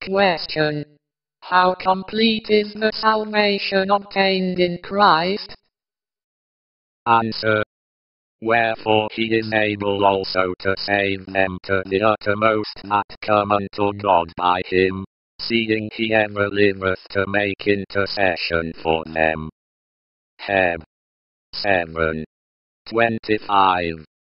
Question: how complete is the salvation obtained in Christ? Answer: wherefore he is able also to save them to the uttermost that come unto God by him, seeing he ever liveth to make intercession for them. Heb. 7:25